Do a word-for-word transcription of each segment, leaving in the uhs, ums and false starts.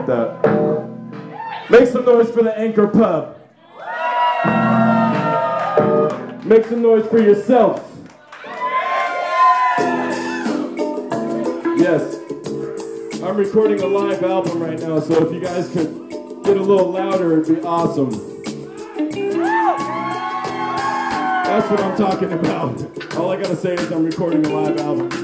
like that. Make some noise for the Anchor Pub. Make some noise for yourselves. Yes, I'm recording a live album right now, so if you guys could get a little louder, it'd be awesome. That's what I'm talking about. All I gotta say is I'm recording a live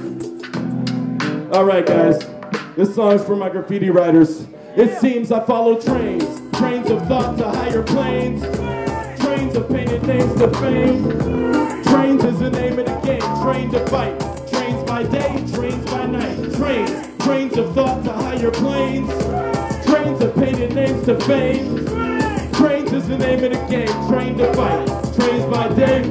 album. All right, guys, this song's for my graffiti writers. It seems I follow trains, trains of thought to higher planes, trains of painted names to fame. Trains is the name of the game, train to fight. Trains by day, trains by night. Trains, trains of thought to higher planes, trains of painted names to fame. Trains is the name of the game, train to fight. Trains by day.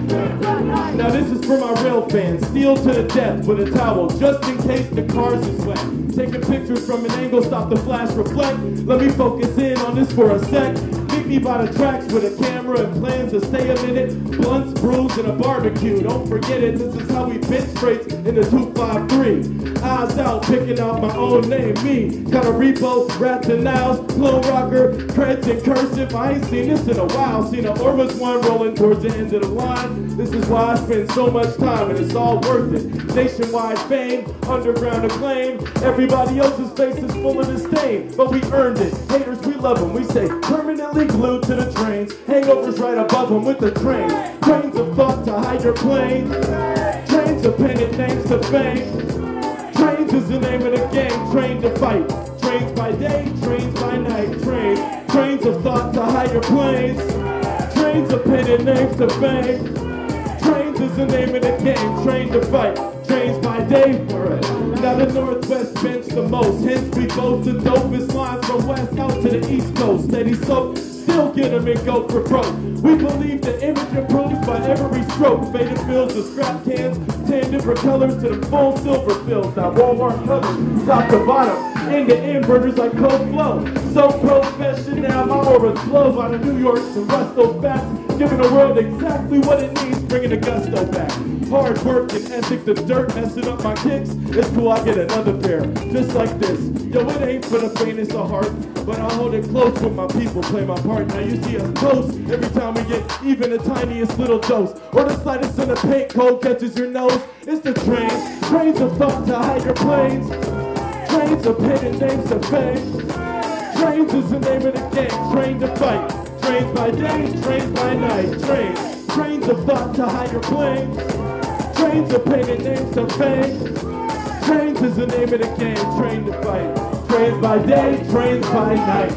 Now this is for my rail fans. Steel to the death with a towel, just in case the cars is wet. Taking pictures from an angle, stop the flash, reflect. Let me focus in on this for a sec. Meet me by the tracks with a camera and plans to stay a minute. Blunts, brews, and a barbecue. Don't forget it, this is how we pitch straights in the two five three. Eyes out, picking out my own name, me. Got a repo, rats and nows, flow rocker, creds and cursive. I ain't seen this in a while. Seen an Orvis one rolling towards the end of the line. This is why I spend so much time, and it's all worth it. Nationwide fame, underground acclaim. Everybody else's face is full of disdain, but we earned it. Haters, we love them. We say permanently glued to the trains. Hangovers right above them with the train. Trains of thought to higher planes. Trains of painted names to fame. Trains is the name of the game. Train to fight. Trains by day, trains by night. Trains, trains of thought to higher planes. Trains of painted names to fame. Trains is the name of the game. Train to fight. Trains by day. Now the Northwest bench the most. Hence we boast the dopest lines from west out to the east coast. Steady soap, still get them and go for broke. We believe the image improves by every stroke. Faded fills to scrap cans, ten different colors to the full silver fills. Now Walmart colors, top to bottom, into inverters like cold flow. So professional, my aura's flow out of New York to rust those bats, giving the world exactly what it needs, bringing the gusto back. Hard work and ethic, the dirt messing up my kicks. It's cool, I get another pair, just like this. Yo, it ain't for the faintest of heart, but I hold it close when my people play my part. Now you see us close every time we get even the tiniest little dose, or the slightest in the paint cold catches your nose. It's the train, trains of thought to higher planes, trains of painted names to fame. Trains is the name of the game, train to fight. Trains by day, trains by night. Trains, trains of thought to higher planes. Trains of painted names to fame. Trains is the name of the game, train to fight. Trains by day, trains by night.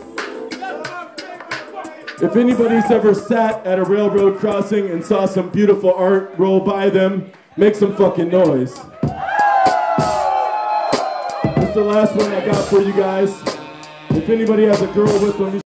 If anybody's ever sat at a railroad crossing and saw some beautiful art roll by them, make some fucking noise. That's the last one I got for you guys. If anybody has a girl with them,